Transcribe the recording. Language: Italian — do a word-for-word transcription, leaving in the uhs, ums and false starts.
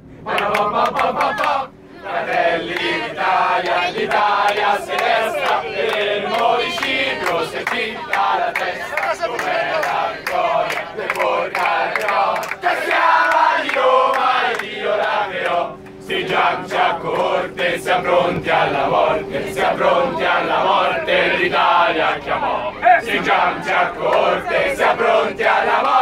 Fratelli d'Italia, l'Italia si resta, e il municipio si fitta la testa, come la vittoria del Porcarò, che siamo di Roma e Dio la creò. Si giancia a corte, sia pronti alla morte, sia pronti alla morte, l'Italia chiamò. Si giancia a corte, sia pronti alla morte.